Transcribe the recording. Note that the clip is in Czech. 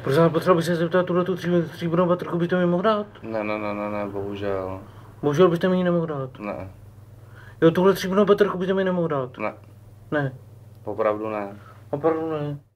Proč jsem potřeboval bych se zeptat, tuhletu stříbrnou baterku byste mi mohl dát? Ne, bohužel. Bohužel byste mi ji nemohl dát. Ne. Jo, tuhle stříbrnou baterku byste mi nemohl dát. Ne. Ne. Opravdu ne. Opravdu ne.